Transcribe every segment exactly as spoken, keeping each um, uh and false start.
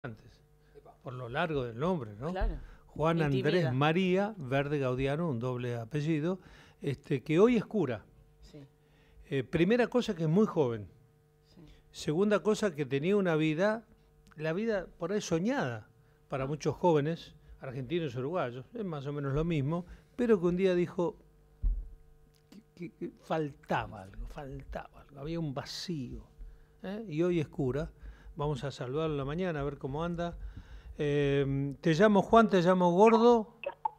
antes, por lo largo del nombre, ¿no? Claro. Juan Intimida. Andrés María Verde Gaudiano, un doble apellido, este, que hoy es cura. Sí, Eh, primera cosa, que es muy joven. sí. Segunda cosa, que tenía una vida, la vida por ahí soñada para muchos jóvenes, argentinos y uruguayos, es más o menos lo mismo, pero que un día dijo que, que- que faltaba algo, faltaba algo, había un vacío. ¿eh? Y hoy es cura. Vamos a saludarlo en la mañana, a ver cómo anda. Eh, te llamo Juan, te llamo Gordo.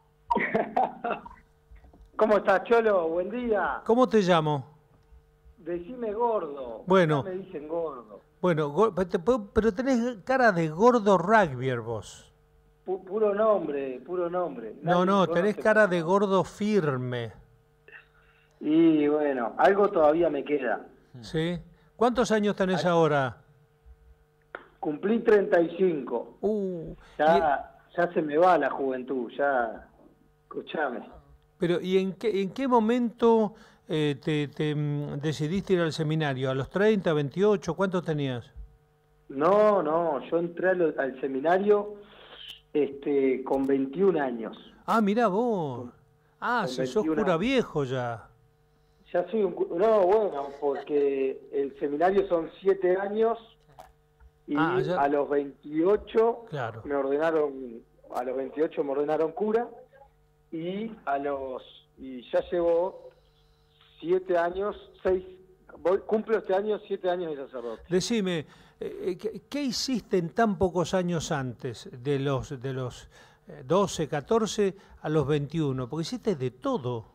¿Cómo estás, Cholo? Buen día. ¿Cómo te llamo? Decime gordo. Bueno. Acá me dicen gordo. Bueno, go- pero te puedo- pero tenés cara de gordo rugby vos. Pu- puro nombre, puro nombre. No, Nadie no, me tenés conoce cara por de nombre. gordo firme. Y bueno, algo todavía me queda. ¿Sí? ¿Cuántos años tenés Ay. ahora? Cumplí treinta y cinco. Uh, y- Ya, ya se me va la juventud, ya. Escuchame. pero ¿y en qué, en qué momento eh, te, te, mm, decidiste ir al seminario? ¿A los treinta, veintiocho? ¿Cuántos tenías? No, no, yo entré al, al seminario este, con veintiún años. Ah, mirá vos. Ah, con si sos veintiún cura años. viejo ya. Ya soy un... cu- No, bueno, porque el seminario son siete años y Ah, ya- a los veintiocho Claro. me ordenaron, a los veintiocho me ordenaron cura y a los... y ya llevo siete años, seis... Voy, cumplo este año siete años de sacerdote. Decime, eh, eh, ¿qué, qué hiciste en tan pocos años antes, de los, de los eh, doce, catorce a los veintiuno? Porque hiciste de todo.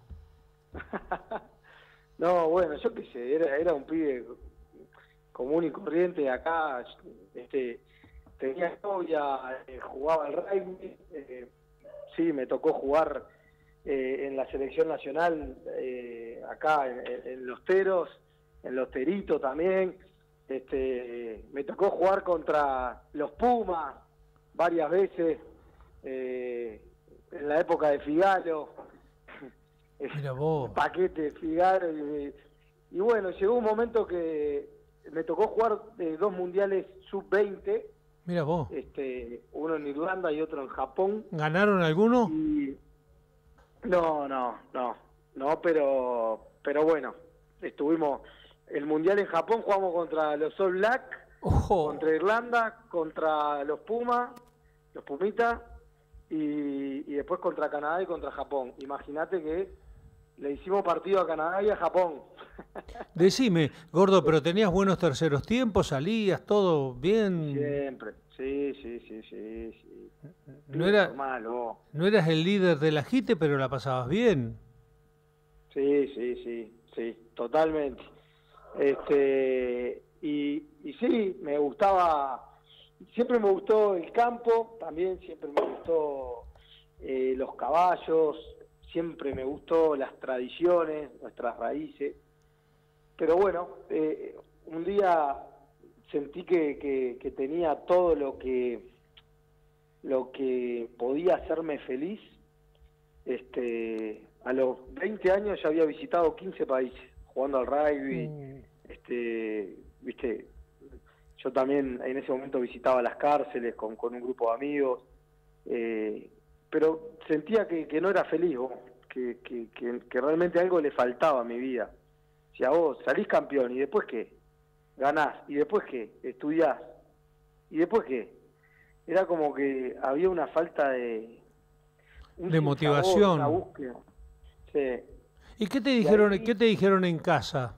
No, bueno, yo qué sé, era, era un pibe común y corriente acá, este, tenía novia, eh, jugaba al rugby, eh, sí, me tocó jugar eh, en la selección nacional eh, acá en, en- en Los Teros, en Los Teritos también, este, me tocó jugar contra los Pumas varias veces, eh, en la época de Figaro. Mira vos. Paquete, Figaro, y, y bueno, llegó un momento que me tocó jugar eh, dos mundiales sub veinte, Mira vos. este, uno en Irlanda y otro en Japón. ¿Ganaron alguno? Y no, no, no, no, pero, pero bueno, estuvimos, el mundial en Japón jugamos contra los All Black, Ojo. contra Irlanda, contra los Pumas, los Pumitas, y, y después contra Canadá y contra Japón. Imagínate que le hicimos partido a Canadá y a Japón. Decime, Gordo, pero tenías buenos terceros tiempos, salías, todo bien. Siempre, sí, sí, sí, sí, sí. No era, Normal, vos. no eras el líder del ajite, pero la pasabas bien. Sí, sí, sí, sí, totalmente. Este, y, y sí, me gustaba, siempre me gustó el campo, también siempre me gustó eh, los caballos, siempre me gustó las tradiciones, nuestras raíces. Pero bueno, eh, un día sentí que, que, que tenía todo lo que lo que podía hacerme feliz. Este, a los veinte años ya había visitado quince países jugando al rugby. Mm. Este, viste, yo también en ese momento visitaba las cárceles con, con un grupo de amigos, eh, pero sentía que, que no era feliz, vos, que, que, que, que realmente algo le faltaba a mi vida. Si a vos salís campeón y después qué, ganás, y después qué, estudiás, y después qué, era como que había una falta de un De sinsabor, motivación. una búsqueda. Sí. ¿Y qué te dijeron, ahí- qué te dijeron en casa?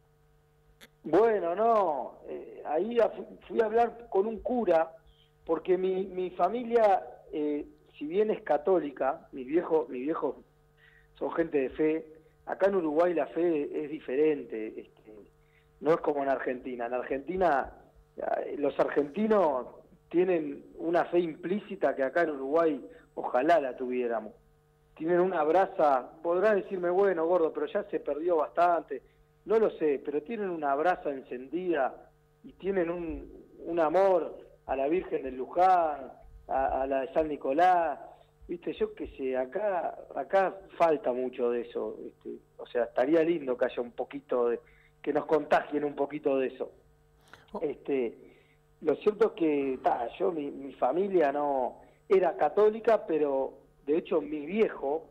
Bueno, no, eh, ahí a- fu- fui a hablar con un cura, porque mi, mi familia, eh, si bien es católica, mis viejos, mis viejos son gente de fe, acá en Uruguay la fe es diferente, este, no es como en Argentina. En Argentina, eh, los argentinos tienen una fe implícita que acá en Uruguay ojalá la tuviéramos. Tienen una brasa, podrás decirme, bueno, Gordo, pero ya se perdió bastante. No lo sé, pero tienen una brasa encendida y tienen un, un amor a la Virgen del Luján, a, a la de San Nicolás. Viste, yo qué sé, acá acá falta mucho de eso. Este, o sea, estaría lindo que haya un poquito de, que nos contagien un poquito de eso. Oh. Este, lo cierto es que ta, yo, mi, mi familia no era católica, pero de hecho mi viejo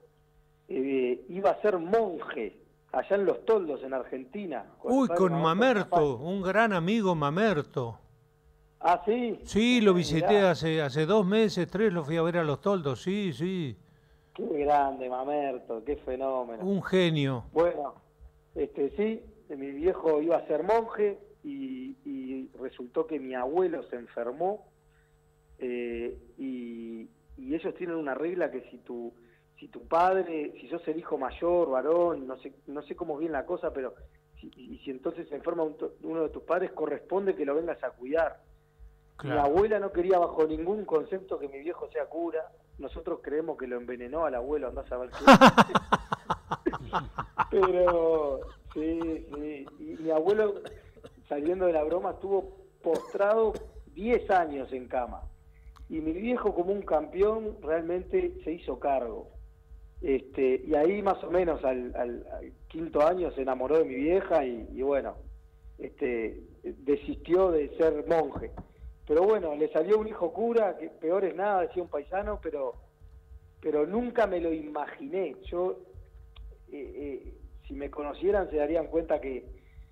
eh, iba a ser monje allá en Los Toldos, en Argentina. Con Uy, con Mamerto, un gran amigo Mamerto. Ah, sí. Sí, lo visité Mirá. hace hace dos meses, tres, lo fui a ver a Los Toldos, sí, sí. Qué grande, Mamerto, qué fenómeno. Un genio. Bueno, este sí, mi viejo iba a ser monje y, y resultó que mi abuelo se enfermó eh, y, y ellos tienen una regla que si tu si tu padre, si sos el hijo mayor, varón, no sé no sé cómo es bien la cosa, pero si, y si entonces se enferma un, uno de tus padres, corresponde que lo vengas a cuidar. Claro. Mi abuela no quería bajo ningún concepto que mi viejo sea cura. Nosotros creemos que lo envenenó al abuelo, andás a ver qué. Pero, sí, sí. Y mi abuelo, saliendo de la broma, estuvo postrado diez años en cama. Y mi viejo, como un campeón, realmente se hizo cargo. Este, y ahí más o menos al, al, al quinto año se enamoró de mi vieja y, y bueno, este, desistió de ser monje. Pero bueno, le salió un hijo cura, que peor es nada, decía un paisano, pero pero nunca me lo imaginé. Yo, eh, eh, si me conocieran, se darían cuenta que,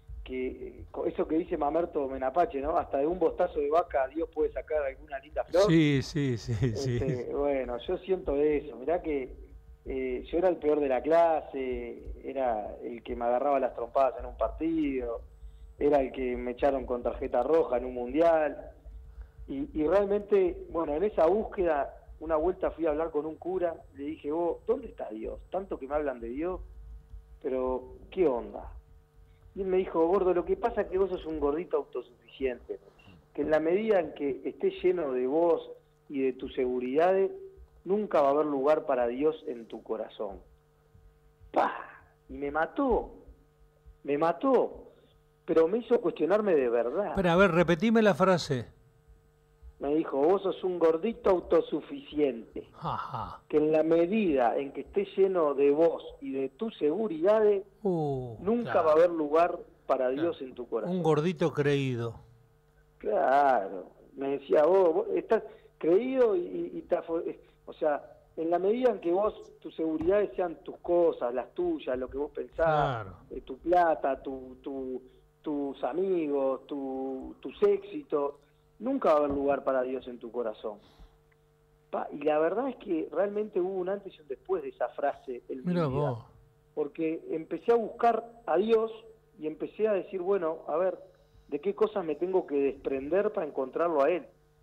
que eso que dice Mamerto Menapache, ¿no? Hasta de un bostazo de vaca Dios puede sacar alguna linda flor. Sí, sí, sí, este, sí. Bueno, yo siento eso. Mirá que eh, yo era el peor de la clase, era el que me agarraba las trompadas en un partido, era el que me echaron con tarjeta roja en un mundial. Y, y realmente, bueno, en esa búsqueda, una vuelta fui a hablar con un cura, le dije, vos, ¿dónde está Dios? Tanto que me hablan de Dios, pero ¿qué onda? Y él me dijo, gordo, lo que pasa es que vos sos un gordito autosuficiente, que en la medida en que estés lleno de vos y de tus seguridades, nunca va a haber lugar para Dios en tu corazón. ¡Pah! Y me mató, me mató, pero me hizo cuestionarme de verdad. Pero a ver, repetime la frase. Me dijo, vos sos un gordito autosuficiente, Ajá. que en la medida en que estés lleno de vos y de tus seguridades, uh, nunca claro. va a haber lugar para claro. Dios en tu corazón. Un gordito creído. Claro, me decía, vos, vos estás creído y, y, y te, o sea, en la medida en que vos, tus seguridades sean tus cosas, las tuyas, lo que vos pensás, Claro. eh, tu plata, tu, tu, tus amigos, tu, tus éxitos, nunca va a haber lugar para Dios en tu corazón. Pa, y la verdad es que realmente hubo un antes y un después de esa frase en mi Mira vida. vos. Porque empecé a buscar a Dios y empecé a decir, bueno, a ver, ¿de qué cosas me tengo que desprender para encontrarlo a Él?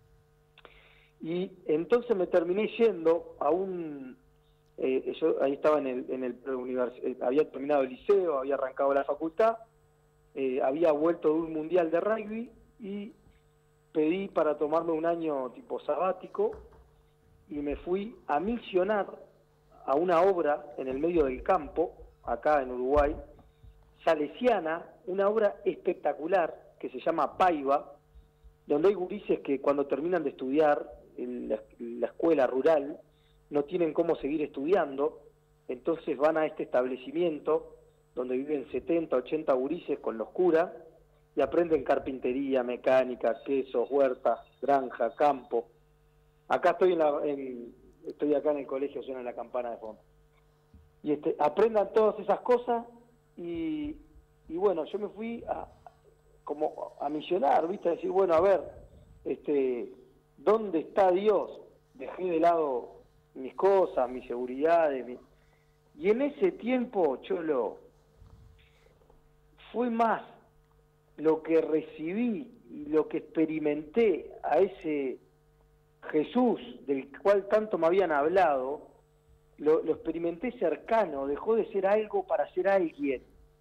Y entonces me terminé yendo a un... Eh, yo ahí estaba en el, en el univers, eh, había terminado el liceo, había arrancado la facultad, eh, había vuelto de un mundial de rugby y pedí para tomarme un año tipo sabático y me fui a misionar a una obra en el medio del campo, acá en Uruguay, salesiana, una obra espectacular que se llama Paiva, donde hay gurises que cuando terminan de estudiar en la, en la escuela rural no tienen cómo seguir estudiando, entonces van a este establecimiento donde viven setenta, ochenta gurises con los curas y aprenden carpintería, mecánica, quesos, huerta, granja, campo. Acá estoy en, la, en estoy acá en el colegio, suena la campana de fondo. Y este, aprendan todas esas cosas y, y bueno, yo me fui a como a misionar, ¿viste? A decir, bueno, a ver, este, ¿dónde está Dios? Dejé de lado mis cosas, mis seguridades, mi... y en ese tiempo, Cholo, fue más lo que recibí y lo que experimenté a ese Jesús del cual tanto me habían hablado, lo, lo experimenté cercano, dejó de ser algo para ser alguien.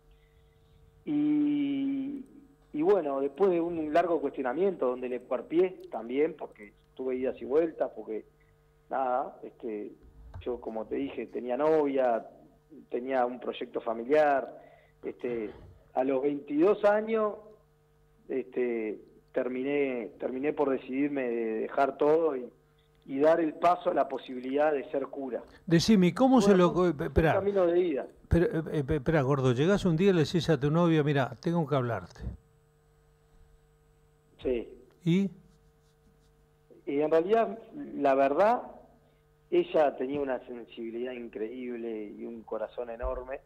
Y, y bueno, después de un largo cuestionamiento donde le cuarpié también, porque tuve idas y vueltas, porque nada, este, yo como te dije, tenía novia, tenía un proyecto familiar, este, a los veintidós años este, terminé terminé por decidirme de dejar todo y, y dar el paso a la posibilidad de ser cura. Decime, ¿cómo bueno, se lo...? fue, Espera, fue un camino de ida. Espera, gordo, llegás un día y le decís a tu novia, mira, tengo que hablarte. Sí. ¿Y? y en realidad, la verdad, ella tenía una sensibilidad increíble y un corazón enorme,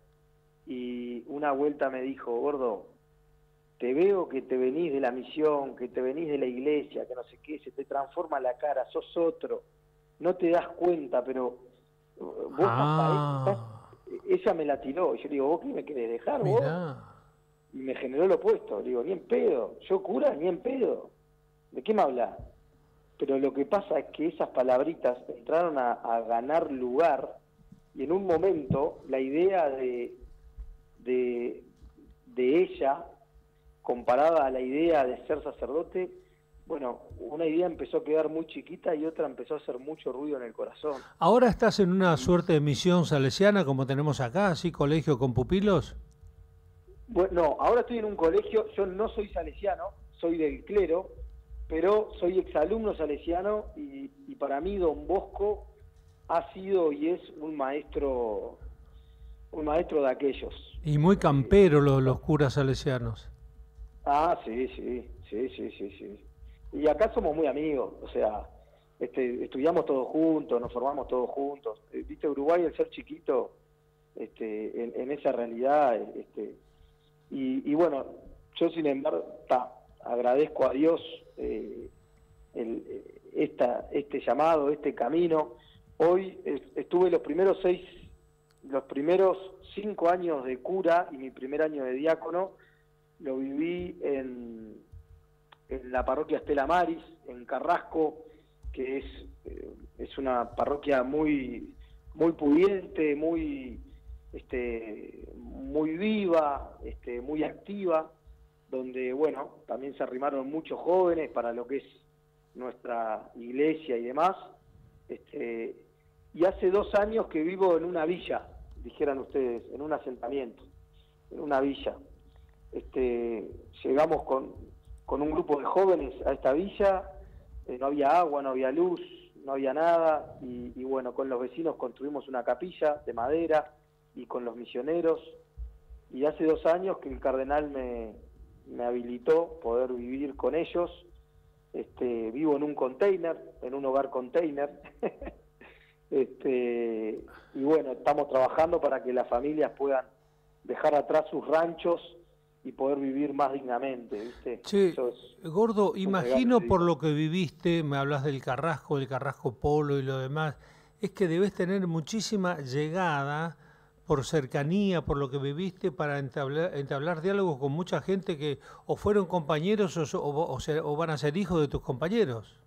y una vuelta me dijo, gordo, te veo que te venís de la misión, que te venís de la iglesia, que no sé qué, se te transforma la cara, sos otro, no te das cuenta, pero vos Ah, estás, estás, ella me la tiró, y yo le digo, ¿vos qué me querés dejar vos? mirá. Y me generó lo opuesto, le digo, ni en pedo, yo cura, ni en pedo, ¿de qué me hablas? Pero lo que pasa es que esas palabritas entraron a, a ganar lugar, y en un momento la idea de, de, de ella, comparada a la idea de ser sacerdote, bueno, una idea empezó a quedar muy chiquita y otra empezó a hacer mucho ruido en el corazón. ¿Ahora estás en una Y, suerte de misión salesiana como tenemos acá, así, colegio con pupilos? bueno, no, ahora estoy en un colegio, yo no soy salesiano, soy del clero, pero soy exalumno salesiano y, y para mí Don Bosco ha sido y es un maestro, un maestro de aquellos. Y muy Eh, campero los, los curas salesianos. ah, sí, sí, sí, sí, sí, sí. Y acá somos muy amigos, o sea, este, estudiamos todos juntos, nos formamos todos juntos. Eh, Viste, Uruguay, al ser chiquito, este, en, en esa realidad, este, y, y bueno, yo sin embargo, ta, agradezco a Dios eh, el, esta, este llamado, este camino. Hoy eh, estuve los primeros seis, los primeros cinco años de cura y mi primer año de diácono, lo viví en, en la parroquia Estela Maris, en Carrasco, que es, eh, es una parroquia muy, muy pudiente, muy, este, muy viva, este, muy activa, donde, bueno, también se arrimaron muchos jóvenes para lo que es nuestra iglesia y demás. Este, y hace dos años que vivo en una villa, dijeran ustedes, en un asentamiento, en una villa. Este, llegamos con, con un grupo de jóvenes a esta villa, eh, no había agua, no había luz, no había nada, y, y bueno, con los vecinos construimos una capilla de madera, y con los misioneros, y hace dos años que el cardenal me, me habilitó poder vivir con ellos. Este, vivo en un container, en un hogar container, este, y bueno, estamos trabajando para que las familias puedan dejar atrás sus ranchos y poder vivir más dignamente, ¿viste? Che, Eso es, gordo, es un regalo imagino de por Dios. lo que viviste, me hablas del Carrasco, del Carrasco Polo y lo demás, es que debes tener muchísima llegada por cercanía, por lo que viviste, para entablar, entablar diálogos con mucha gente que o fueron compañeros o, so- o, o se- o van a ser hijos de tus compañeros.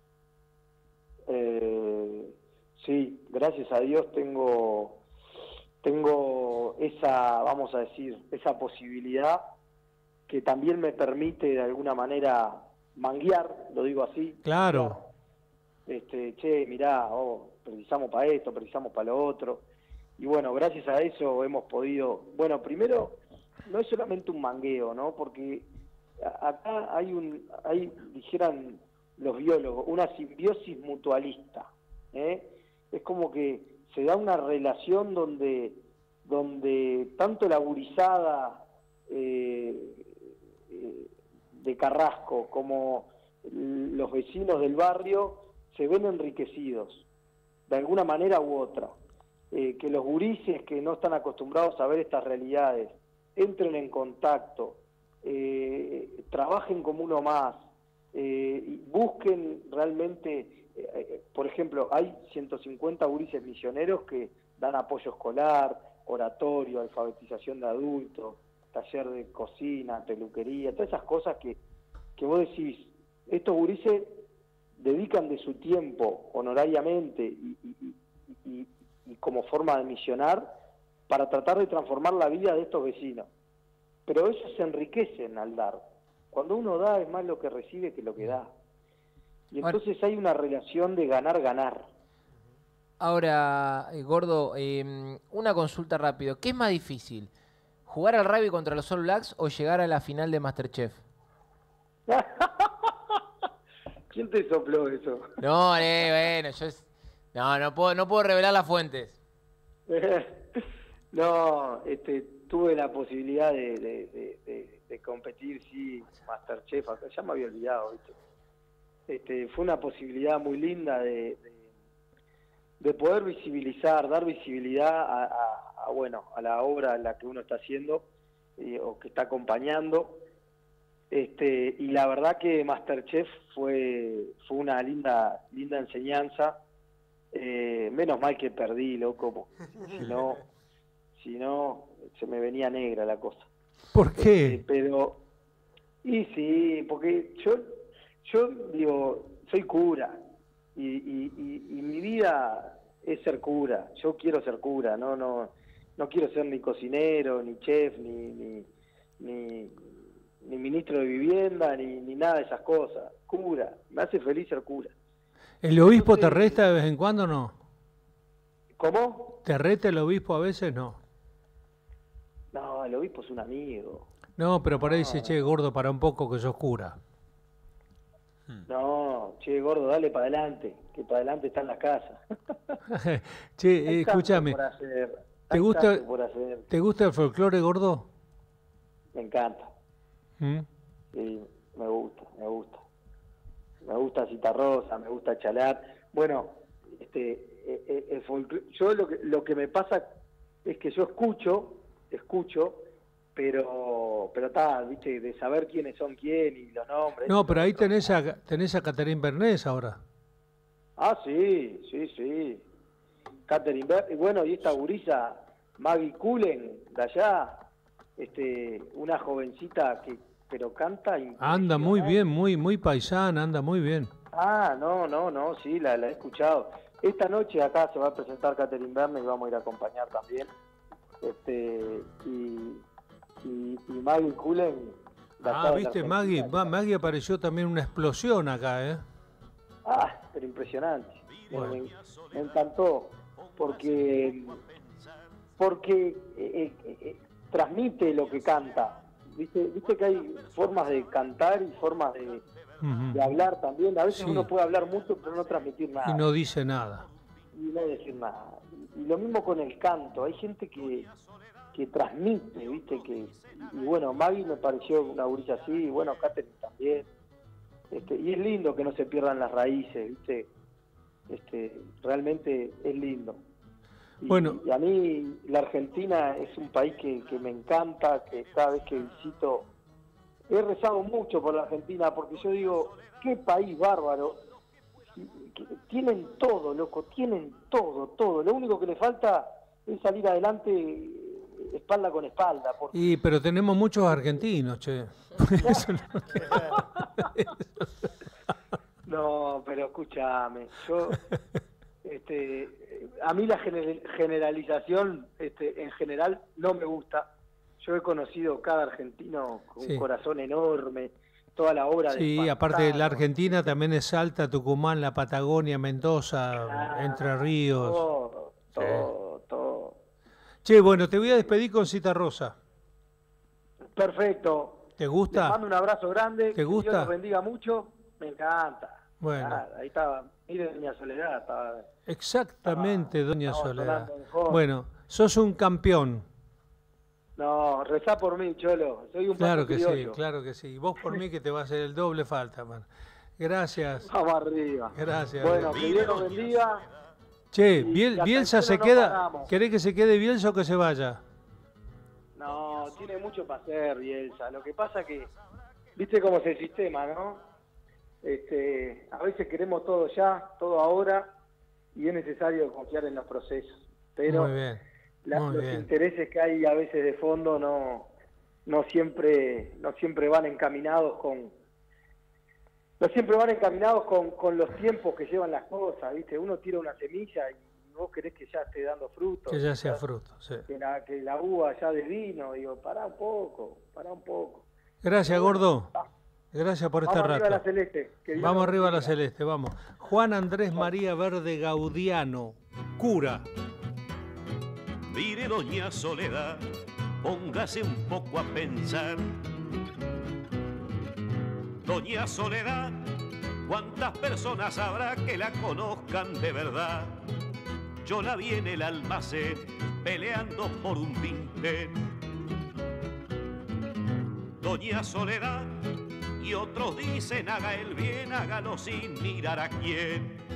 Eh, sí, gracias a Dios tengo, tengo esa, vamos a decir, esa posibilidad que también me permite de alguna manera manguear, lo digo así, manguear. Claro, Este, che, mirá, oh, precisamos para esto, precisamos para lo otro. Y bueno, gracias a eso hemos podido, bueno, primero, no es solamente un mangueo, ¿no? Porque a- acá hay un, hay, dijeran los biólogos, una simbiosis mutualista, ¿eh? Es como que se da una relación donde, donde tanto la gurizada eh, eh, de Carrasco como los vecinos del barrio se ven enriquecidos, de alguna manera u otra. Eh, que los gurises que no están acostumbrados a ver estas realidades entren en contacto, eh, trabajen como uno más, eh, y busquen realmente, eh, por ejemplo, hay ciento cincuenta gurises misioneros que dan apoyo escolar, oratorio, alfabetización de adultos, taller de cocina, peluquería, todas esas cosas que, que vos decís, estos gurises dedican de su tiempo honorariamente y, y, y, y, y como forma de misionar para tratar de transformar la vida de estos vecinos. Pero ellos se enriquecen al dar. Cuando uno da es más lo que recibe que lo que da. Y Ahora, entonces hay una relación de ganar-ganar. ahora, eh, gordo, eh, una consulta rápido. ¿Qué es más difícil? ¿Jugar al rugby contra los All Blacks o llegar a la final de MasterChef? ¿Quién te sopló eso? No, eh, bueno, yo es- no, no puedo, no puedo revelar las fuentes. No, este, tuve la posibilidad de, de, de, de, de competir, sí, Masterchef, acá ya me había olvidado, ¿viste? este, fue una posibilidad muy linda de, de, de poder visibilizar, dar visibilidad a, a, a, bueno, a la obra en la que uno está haciendo eh, o que está acompañando. Este, y la verdad que MasterChef fue, fue una linda, linda enseñanza. Eh, menos mal que perdí, loco, si no, si no, se me venía negra la cosa. ¿Por qué? Este, pero, y sí, porque yo, yo digo, soy cura, y, y, y, y mi vida es ser cura, yo quiero ser cura, no, no, no quiero ser ni cocinero, ni chef, ni, ni, ni, ni ministro de vivienda, ni, ni nada de esas cosas, cura, me hace feliz ser cura. ¿El obispo Entonces, te resta de vez en cuando o no? ¿Cómo? ¿Te reta el obispo a veces? No. No, el obispo es un amigo. No, pero por ahí dice, No. che, gordo, para un poco que sos cura. No, che, gordo, dale para adelante, que para adelante están las casas. Che, Hay eh, tanto escúchame, por hacer, ¿te hay gusta, tanto por hacer. ¿te gusta el folclore, gordo? Me encanta, ¿Mm? sí, me gusta, me gusta. Me gusta Citarrosa, me gusta Chalar. Bueno, este, eh, eh, el folclore, yo lo que, lo que me pasa es que yo escucho, escucho, pero pero está, viste, de saber quiénes son quién y los nombres. No, pero ahí tenés a, tenés a Catherine Bernés ahora. Ah, sí, sí, sí. Catherine Ber- y bueno, y esta gurisa, Maggie Cullen, de allá, este, una jovencita que, pero canta Anda muy impresionante. bien, muy muy paisana, anda muy bien. Ah, no, no, no, sí, la, la he escuchado. Esta noche acá se va a presentar Catherine Bernés y vamos a ir a acompañar también. Este, y, y, y Maggie Cullen. de acá Ah, de la viste, Argentina. Maggie, Ma- Maggie apareció también una explosión acá, ¿eh? Ah, pero impresionante. Me- Bueno. Me, me encantó porque porque eh, eh, eh, transmite lo que canta. ¿Viste? Viste que hay formas de cantar y formas de, Ujú. de hablar también. A veces Sí. uno puede hablar mucho pero no transmitir nada. Y no dice nada. Y no decir nada. Y lo mismo con el canto. Hay gente que, que transmite, ¿viste? Que, y bueno, Maggie me pareció una gurisa así, y bueno, Catherine también. Este, y es lindo que no se pierdan las raíces, ¿viste? Este, realmente es lindo. Y, Bueno. y a mí la Argentina es un país que, que me encanta, que cada vez que visito he rezado mucho por la Argentina, porque yo digo, qué país bárbaro. Que tienen todo, loco, tienen todo, todo. Lo único que le falta es salir adelante espalda con espalda. Porque... Y pero tenemos muchos argentinos, che. Eso no- No, pero escúchame, yo, este, a mí la gener- generalización, este, en general no me gusta. Yo he conocido cada argentino con Sí. un corazón enorme, toda la obra de Sí, aparte de la Pantano, Argentina también es Salta, Tucumán, la Patagonia, Mendoza, ah, Entre Ríos. todo, todo, todo. Che, bueno, te voy a despedir con Cita Rosa. Perfecto. ¿Te Les gusta? mando un abrazo grande. ¿Te gusta? Que Dios los bendiga mucho. Me encanta. Bueno. Nada, ahí estaba. Mire, Doña Soledad. Estaba, Exactamente, estaba- doña estaba Soledad. sonando mejor. Bueno, sos un campeón. No, rezá por mí, Cholo. Soy un Claro pato que sí, criollo. claro que sí. Y vos por mí que te va a hacer el doble falta, man. Gracias, Vamos arriba. gracias. Bueno, que Dios los bendiga. Che, y Biel- hasta Bielsa el se cielo no queda. paramos. ¿Querés que se quede Bielsa o que se vaya? No, tiene mucho para hacer, Bielsa. Lo que pasa que, viste cómo es el sistema, ¿no? Este, a veces queremos todo ya, todo ahora, y es necesario confiar en los procesos. Pero Muy bien, la- muy los bien. intereses que hay a veces de fondo no, no siempre, no siempre van encaminados con, no siempre van encaminados con, con los tiempos que llevan las cosas, ¿viste? Uno tira una semilla y vos querés que ya esté dando frutos. Que ya sea fruto, sí. Que la, que la uva ya de vino, digo, pará un poco, pará un poco. Gracias, gordo. Ah, Gracias por este vamos arriba a la rato. celeste. que Dios Vamos los arriba a la bendiga. celeste, vamos. Juan Andrés María Verde Gaudiano, cura. Mire, doña Soledad, póngase un poco a pensar. Doña Soledad, ¿cuántas personas habrá que la conozcan de verdad? Yo la vi en el almacén peleando por un vintén. Doña Soledad, y otros dicen haga el bien, hágalo sin mirar a quién.